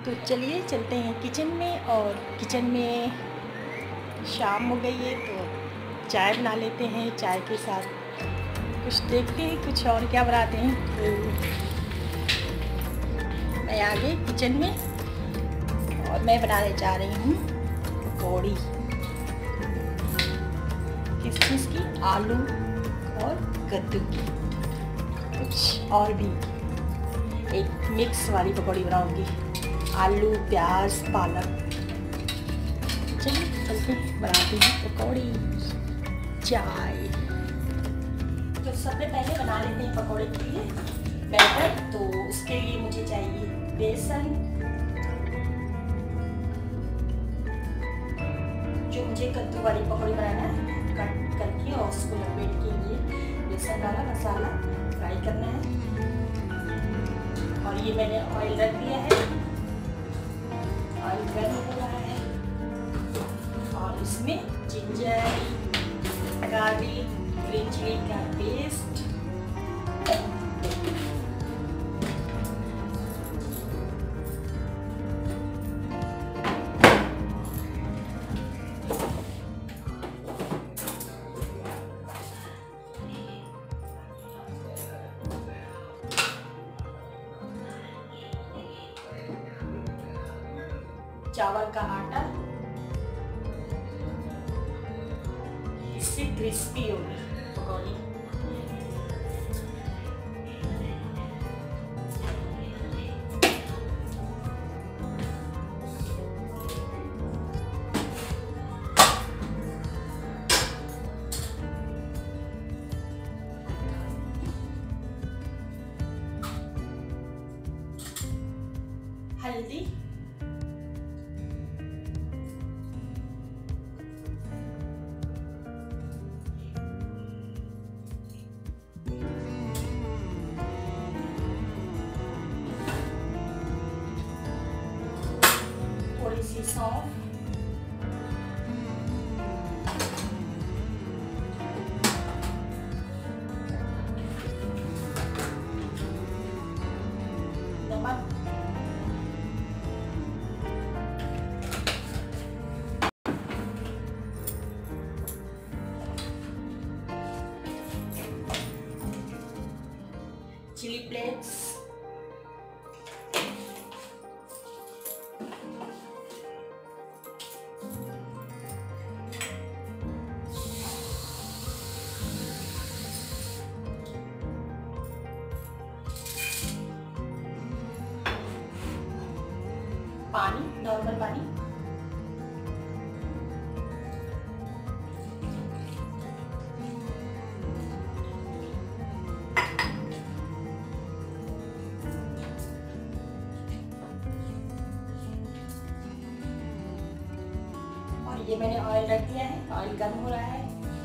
तो चलिए चलते हैं किचन में। और किचन में शाम हो गई है तो चाय बना लेते हैं। चाय के साथ कुछ देखते हैं कुछ और क्या बनाते हैं। तो मैं आ गई किचन में और मैं बनाने जा रही हूँ पकौड़ी। किस चीज़ की? आलू और कद्दू की। कुछ और भी एक मिक्स वाली पकौड़ी बनाऊंगी, आलू प्याज पालक। चलिए चलते बनाते हैं पकौड़ी। चाय तो सबसे पहले बना लेते हैं पकौड़े के लिए बैटर। तो उसके लिए मुझे चाहिए बेसन, जो मुझे कद्दू वाली पकौड़ी बनाना है, कट करके और उसको लपेट के लिए बेसन डाला मसाला फ्राई करना है। और ये मैंने ऑयल रख दिया है, ऑयल गर्म हो रहा है और इसमें जिंजर गार्लिक ग्रीन चिली का पेस्ट, चावल का आटा, इससे क्रिस्पी होगी पकौड़ी। हल्दी, थोड़ी सी सौंफ, नमक, चिली फ्लेक्स, पानी, नॉर्मल पानी, और ये मैंने ऑयल रख दिया है। ऑयल गर्म हो रहा है,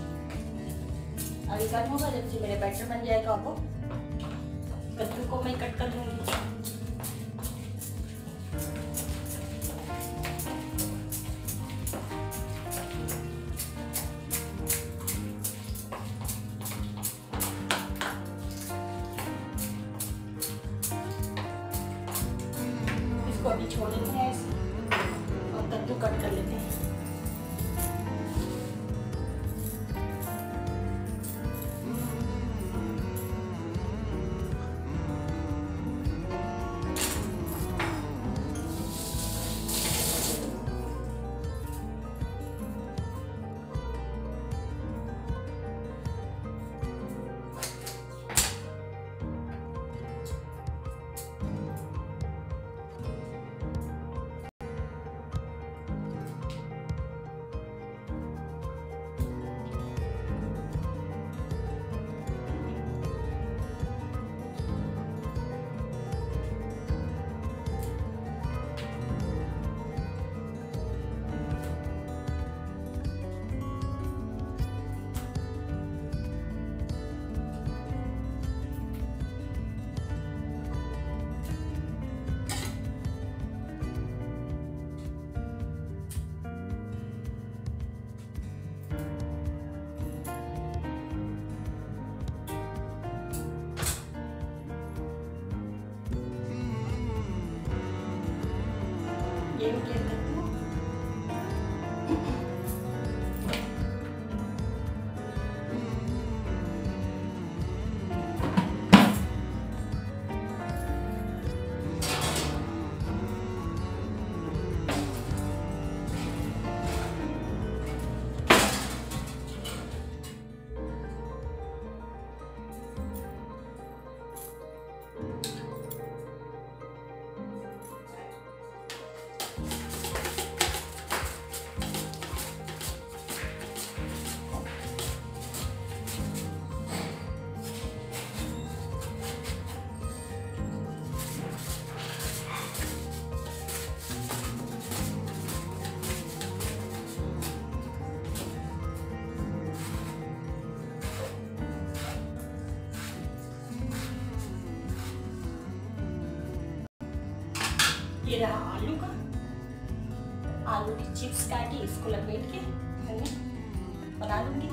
ऑयल गर्म होगा जब से मेरे बैटर बन जाएगा। आपको कद्दू को मैं कट कर दूंगी। इसको अभी छोड़ देते हैं और कद्दू कट कर लेते हैं। ये हो गया कद्दू। ये रहा आलू का, आलू की चिप्स काटी इसको लपेट के बना लूंगी।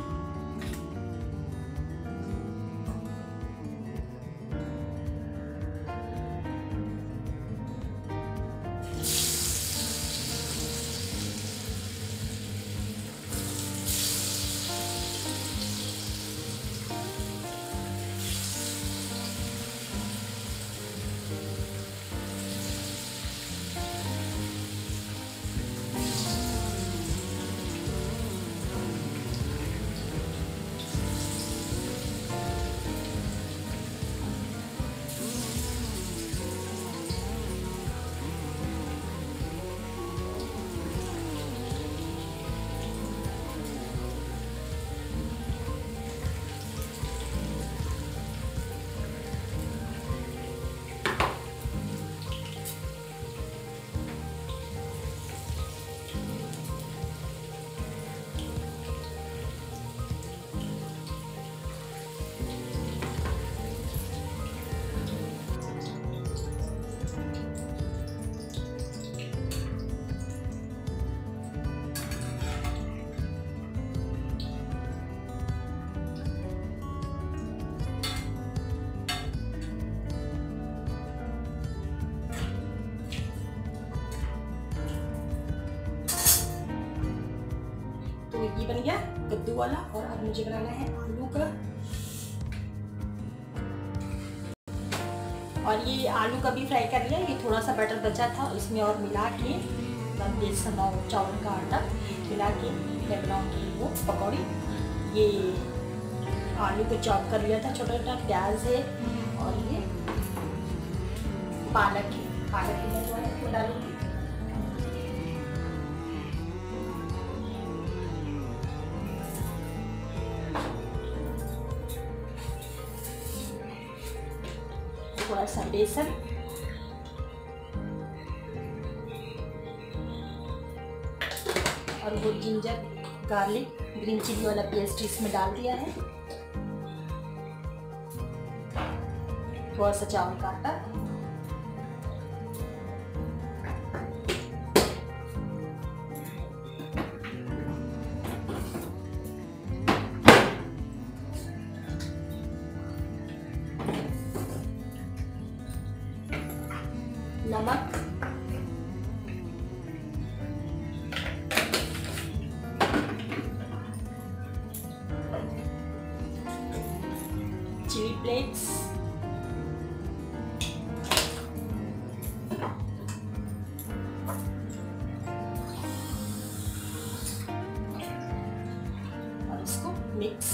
ये बन गया कद्दू वाला। और अब मुझे बनाना है आलू का। और ये आलू का भी फ्राई कर लिया। ये थोड़ा सा बटर बचा था, इसमें और मिला के बेसन और चावल का आटा मिला के मैं बनाऊंगी वो पकौड़ी। ये आलू को चॉप कर लिया था छोटा छोटा, प्याज है और ये पालक है। पालक की मैं जो है वो डालूंगी। थोड़ा सा बेसन, और वो जिंजर गार्लिक ग्रीन चिली वाला पेस्ट इसमें डाल दिया है। थोड़ा सा चावल का आटा, नमक, चिली फ्लेक्स, और इसको मिक्स।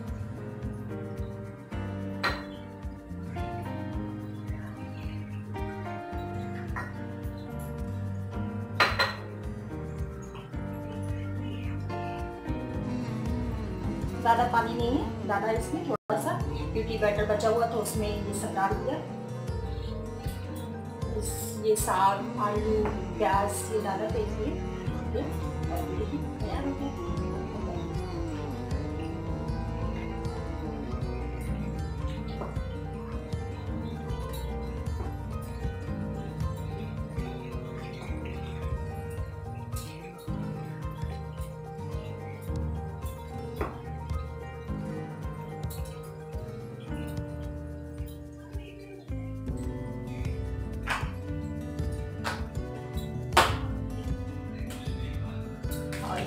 ज़्यादा पानी नहीं है, ज़्यादा इसमें थोड़ा सा, क्योंकि बैटर बचा हुआ तो उसमें ये सब डाल दिया। ये साग, आलू, प्याज ये डाला था इसमें, और ये तैयार हो गया।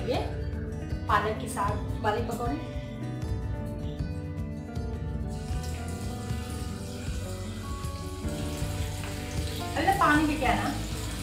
बनाएंगे पालक के साग वाले पकौड़े। अरे पानी लेके आना।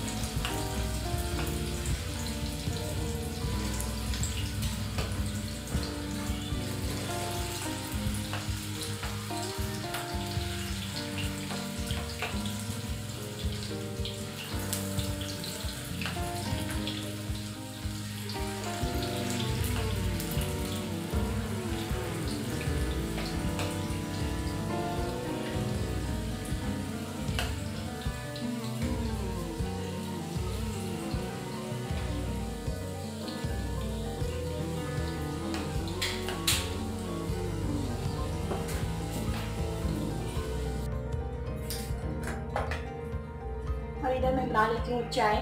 और इधर मैं बना लेती हूँ चाय।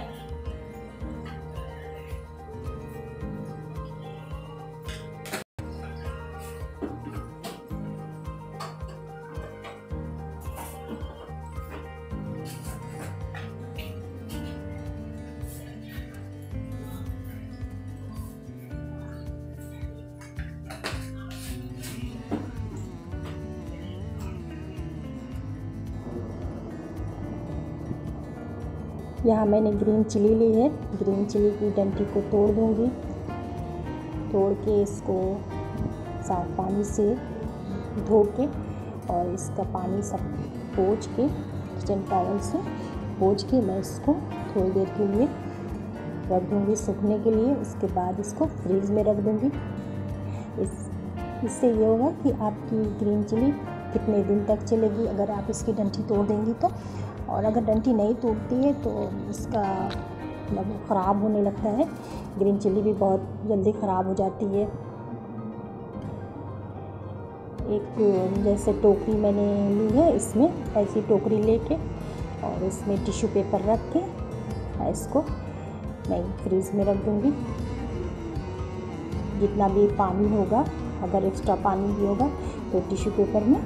यहाँ मैंने ग्रीन चिली ली है। ग्रीन चिली की डंठी को तोड़ दूँगी। तोड़ के इसको साफ पानी से धो के और इसका पानी सब पोंछ के किचन टॉवल से पोंछ के मैं इसको थोड़ी देर के लिए रख दूँगी सूखने के लिए। उसके बाद इसको फ्रीज में रख दूँगी। इससे ये होगा कि आपकी ग्रीन चिली कितने दिन तक चलेगी अगर आप इसकी डंठी तोड़ देंगी तो। और अगर डंठी नहीं टूटती है तो इसका मतलब ख़राब होने लगता है। ग्रीन चिली भी बहुत जल्दी ख़राब हो जाती है। एक जैसे टोकरी मैंने ली है, इसमें ऐसी टोकरी लेके और इसमें टिश्यू पेपर रख के इसको मैं फ्रीज में रख दूँगी। जितना भी पानी होगा, अगर एक्स्ट्रा पानी भी होगा तो टिश्यू पेपर में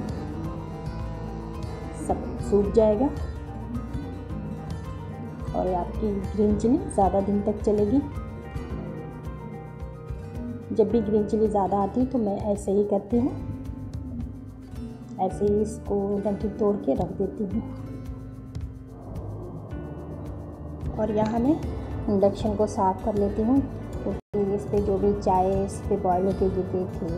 सब सूख जाएगा और आपकी ग्रीन चिली ज़्यादा दिन तक चलेगी। जब भी ग्रीन चिली ज़्यादा आती है तो मैं ऐसे ही करती हूँ, ऐसे ही इसको डंठी तोड़ के रख देती हूँ। और यहाँ मैं इंडक्शन को साफ़ कर लेती हूँ क्योंकि इस पर जो भी चाय इस पर बॉयल होकर गिर गई थी,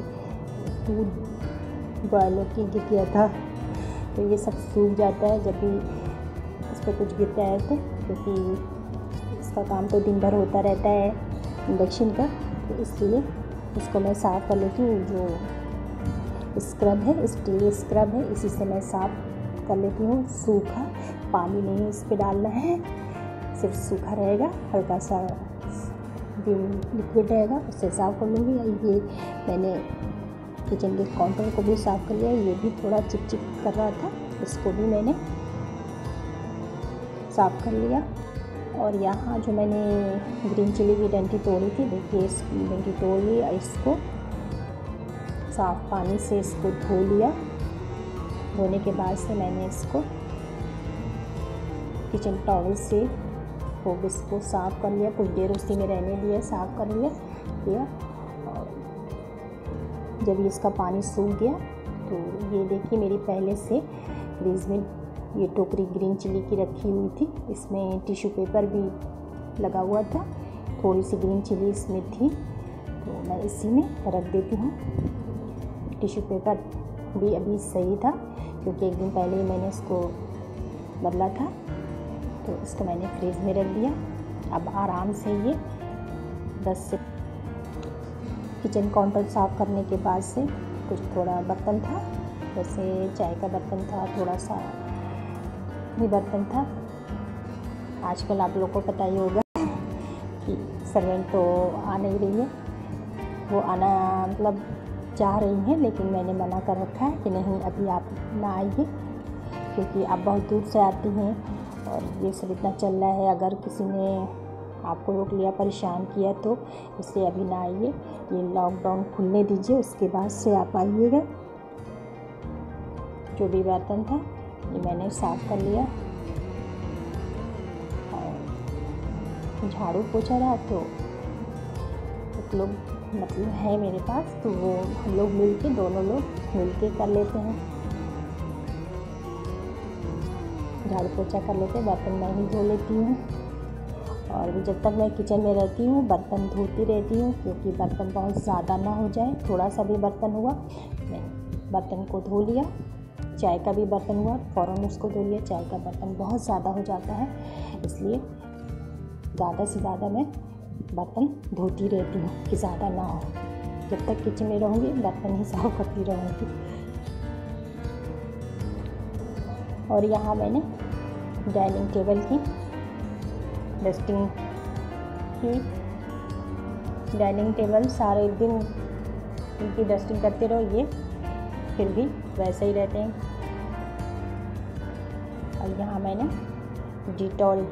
दूध बॉयल होकर गिर गया था, तो ये सब सूख जाता है जब भी इस पर कुछ गिरता है तो, क्योंकि इसका काम तो दिन भर होता रहता है इंडक्शन का, तो इसलिए इसको मैं साफ़ कर लेती हूँ। जो स्क्रब है, स्टील स्क्रब है, इसी से मैं साफ़ कर लेती हूँ। सूखा पानी नहीं इस पर डालना है, सिर्फ सूखा रहेगा, हल्का सा लिक्विड रहेगा, उससे साफ़ कर लूँगी। ये मैंने किचन के काउंटर को भी साफ़ कर लिया, ये भी थोड़ा चिपचिप कर रहा था, इसको भी मैंने साफ़ कर लिया। और यहाँ जो मैंने ग्रीन चिली की डंठी तोड़ी थी, देखिए इसकी डंठी तोड़ ली, इसको साफ़ पानी से इसको धो लिया। धोने के बाद से मैंने इसको किचन टॉवल से खूब इसको साफ़ कर लिया, कुछ देर उसी में रहने दिया, साफ़ कर लिया। और जब इसका पानी सूख गया तो ये देखिए मेरी पहले से फ्रीज में ये टोकरी ग्रीन चिली की रखी हुई थी, इसमें टिश्यू पेपर भी लगा हुआ था, थोड़ी सी ग्रीन चिली इसमें थी, तो मैं इसी में रख देती हूँ। टिश्यू पेपर भी अभी सही था क्योंकि एक दिन पहले ही मैंने इसको बदला था, तो इसको मैंने फ्रीज में रख दिया। अब आराम से ये 10 से किचन काउंटर साफ़ करने के बाद से कुछ थोड़ा बर्तन था, जैसे चाय का बर्तन था, थोड़ा सा भी बर्तन था। आजकल आप लोगों को पता ही होगा कि सर्वेंट तो आ नहीं रही है, वो आना मतलब चाह रही हैं, लेकिन मैंने मना कर रखा है कि नहीं अभी आप ना आइए, क्योंकि आप बहुत दूर से आती हैं और ये सब इतना चल रहा है, अगर किसी ने आपको रोक लिया, परेशान किया तो इसलिए अभी ना आइए, ये लॉकडाउन खुलने दीजिए, उसके बाद से आप आइएगा। जो भी बर्तन था ये मैंने साफ़ कर लिया और झाड़ू पोछा रहा तो एक लोग मतलब है मेरे पास, तो वो हम लोग दोनों लोग मिल के कर लेते हैं, झाड़ू पोछा कर लेते हैं। बर्तन मैं ही धो लेती हूँ, और जब तक मैं किचन में रहती हूँ बर्तन धोती रहती हूँ, क्योंकि बर्तन बहुत ज़्यादा ना हो जाए। थोड़ा सा भी बर्तन हुआ मैं बर्तन को धो लिया, चाय का भी बर्तन हुआ फ़ौरन उसको धो लिया। चाय का बर्तन बहुत ज़्यादा हो जाता है, इसलिए ज़्यादा से ज़्यादा मैं बर्तन धोती रहती हूँ कि ज़्यादा ना हो। जब तक किचन में रहूँगी बर्तन ही साफ करती रहूँगी। और यहाँ मैंने डाइनिंग टेबल की डस्टिंग की। डाइनिंग टेबल सारे दिन इनकी डस्टिंग करते रहो, ये फिर भी वैसे ही रहते हैं। और यहाँ मैंने डिटॉल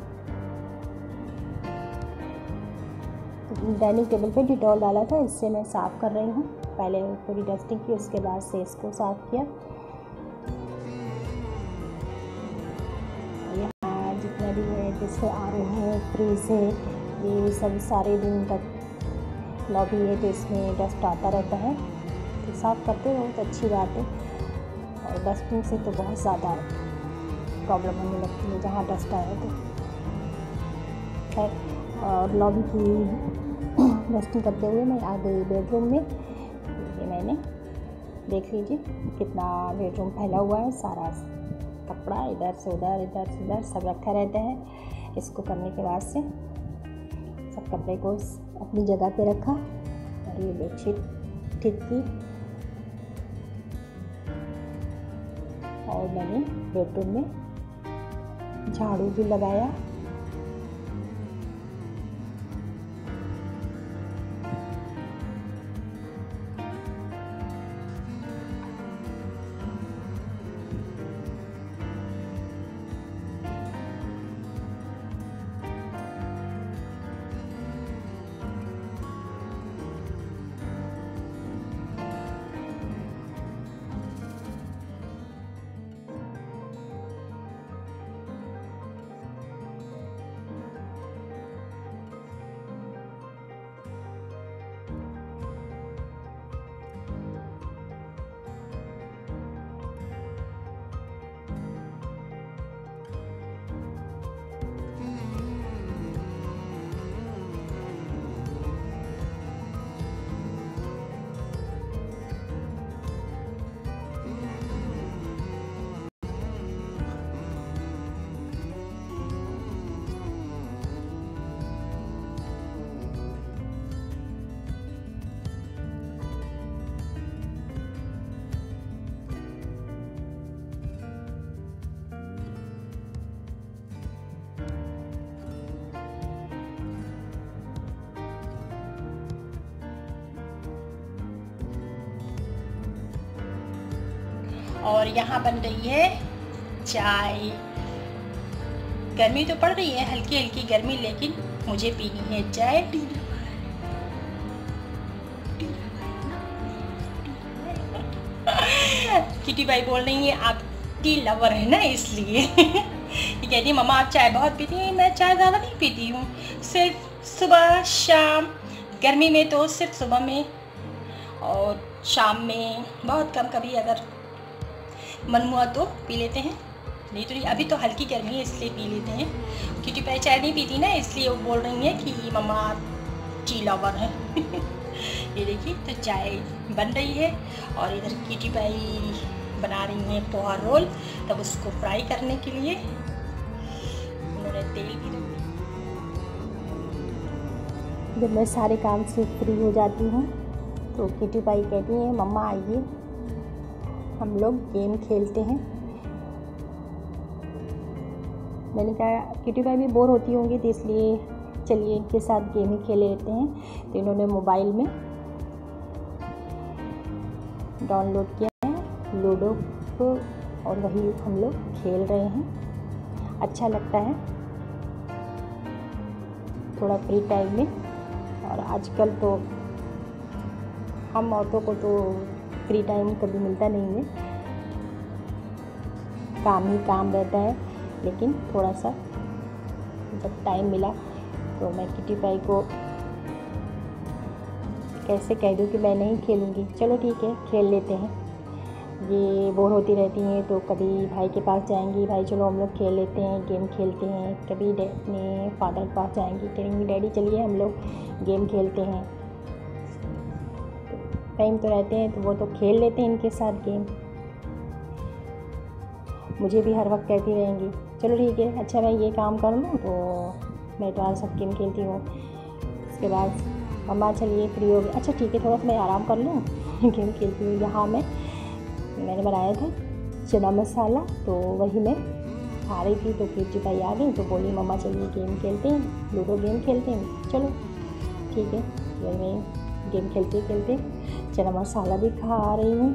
डाइनिंग टेबल पे डिटॉल डाला था, इससे मैं साफ़ कर रही हूँ। पहले पूरी डस्टिंग की, उसके बाद से इसको साफ़ किया। यहाँ जितना भी है, जैसे आरओ है, फ्रिज है, ये सब सारे दिन तक लॉबी है तो इसमें डस्ट आता रहता है, तो साफ़ करते रहो तो अच्छी बात है। और डस्टिंग से तो बहुत ज़्यादा प्रॉब्लम होने लगती है जहाँ डस्ट आए तो खैर। और लॉबी की डस्टिंग करते हुए मैं आ गई बेडरूम में। ये मैंने देख लीजिए कितना बेडरूम फैला हुआ है, सारा कपड़ा इधर से उधर सब रखा रहता है। इसको करने के बाद से सब कपड़े को अपनी जगह पे रखा, और ये बेडशीट ठीक की, और मैंने बेडरूम में झाड़ू भी लगाया। और यहाँ बन रही है चाय। गर्मी तो पड़ रही है, हल्की हल्की गर्मी, लेकिन मुझे पीनी है चाय। किटी भाई बोल रही है आप टी लवर है ना, इसलिए ये कहती है मम्मा आप चाय बहुत पीती हैं। मैं चाय ज़्यादा नहीं पीती हूँ, सिर्फ सुबह शाम, गर्मी में तो सिर्फ सुबह में और शाम में बहुत कम, कभी अगर मन हुआ तो पी लेते हैं, नहीं तो नहीं। अभी तो हल्की गर्मी है इसलिए पी लेते हैं। किटी पाई चाय नहीं पीती ना, इसलिए वो बोल रही है कि मम्मा टी लवर है। ये देखिए तो चाय बन रही है, और इधर किटी पाई बना रही है पोहा रोल। तब उसको फ्राई करने के लिए उन्होंने तेल भी रख दिया। जब मैं सारे काम से फ्री हो जाती हूँ तो किटी पाई कहती है मम्मा आइए हम लोग गेम खेलते हैं। मैंने कहा किटी पाई भी बोर होती होंगी, तो इसलिए चलिए इनके साथ गेम ही खेल लेते हैं। तो इन्होंने मोबाइल में डाउनलोड किया है लूडो को, और वही हम लोग खेल रहे हैं। अच्छा लगता है थोड़ा फ्री टाइम में। और आजकल तो हम औरतों को तो फ्री टाइम कभी मिलता नहीं है, काम ही काम रहता है। लेकिन थोड़ा सा जब टाइम मिला तो मैं किटी पाई को कैसे कह दूँ कि मैं नहीं खेलूँगी। चलो ठीक है, खेल लेते हैं। ये बोर होती रहती हैं तो कभी भाई के पास जाएंगी, भाई चलो हम लोग खेल लेते हैं, गेम खेलते हैं। कभी अपने फादर के पास जाएंगी, कहेंगी डैडी चलिए हम लोग गेम खेलते हैं। टाइम तो रहते हैं तो वो तो खेल लेते हैं इनके साथ गेम। मुझे भी हर वक्त कहती रहेंगी चलो ठीक है, अच्छा मैं ये काम कर लूँ तो मैं तो आज सब गेम खेलती हूँ। उसके बाद मम्मा चलिए फ्री हो गई, अच्छा ठीक है थोड़ा सा मैं आराम कर लूँ गेम खेलती हूँ। यहाँ मैंने बनाया था चना मसाला, तो वही मैं खा रही थी तो फिर भाई आ गई तो बोली मम्मा चलिए गेम खेलते हैं, लूडो गेम खेलते हैं। चलो ठीक है, वही मैं गेम खेलते खेलते चना मसाला भी खा रही हूँ।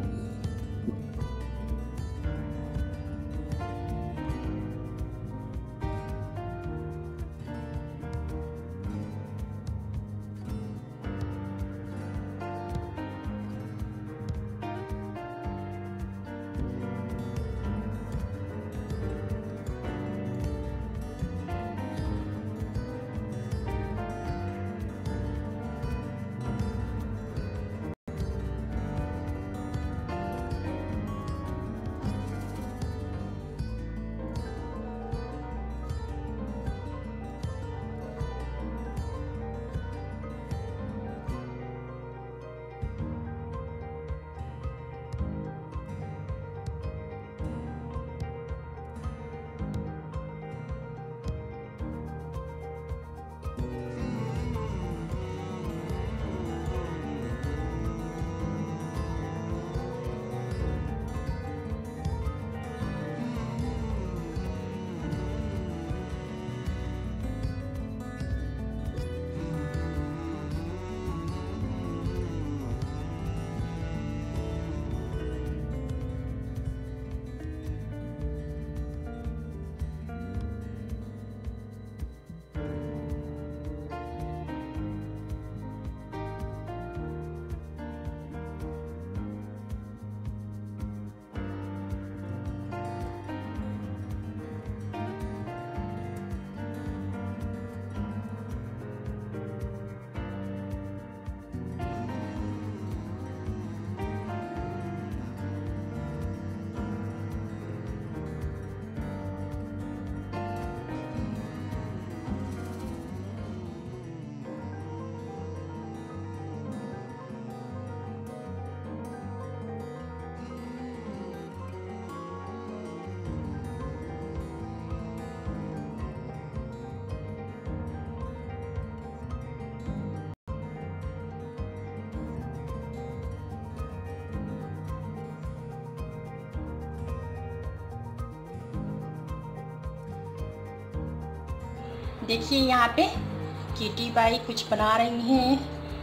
देखिए यहाँ पे किटी बाई कुछ बना रही हैं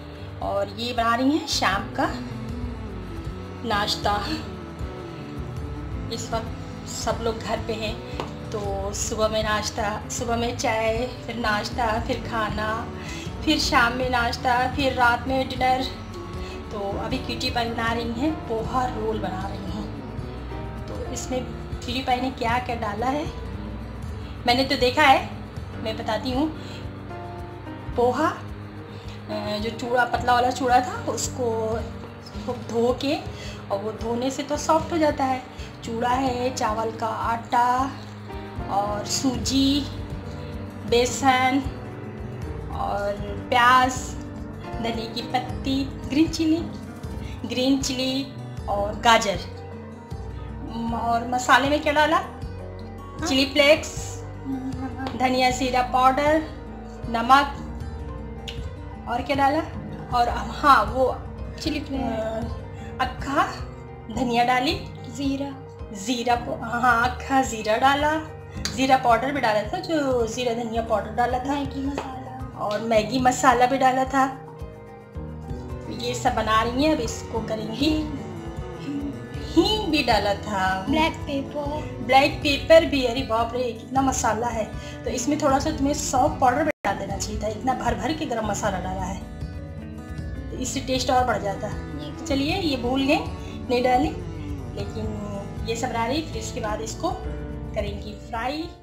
और ये बना रही हैं शाम का नाश्ता। इस वक्त सब लोग घर पे हैं तो सुबह में नाश्ता, सुबह में चाय, फिर नाश्ता, फिर खाना, फिर शाम में नाश्ता, फिर रात में डिनर। तो अभी किटी बाई बना रही हैं पोहा रोल बना रही हैं। तो इसमें किटी बाई ने क्या क्या डाला है मैंने तो देखा है, मैं बताती हूँ। पोहा जो चूड़ा, पतला वाला चूड़ा था, उसको धो के, और वो धोने से तो सॉफ्ट हो जाता है। चूड़ा है, चावल का आटा और सूजी, बेसन और प्याज, धनिया की पत्ती, ग्रीन चिली और गाजर। और मसाले में क्या डाला? चिली फ्लेक्स, धनिया जीरा पाउडर, नमक, और क्या डाला? और हाँ वो चिली अक्खा धनिया डाली, जीरा हाँ अक्खा जीरा डाला, जीरा पाउडर भी डाला था, जो जीरा धनिया पाउडर डाला था, मैगी मसाला, और मैगी मसाला भी डाला था। ये सब बना रही हैं, अब इसको करेंगी। हींग भी डाला था, ब्लैक पेपर भी। अरे बाप रे कितना मसाला है। तो इसमें थोड़ा सा तुम्हें सौंफ पाउडर भी डाल देना चाहिए था, इतना भर भर के गरम मसाला डाला है तो इससे टेस्ट और बढ़ जाता। चलिए ये भूल गए, नहीं डाली, लेकिन ये सब बना रही। फिर इसके बाद इसको करेंगी फ्राई।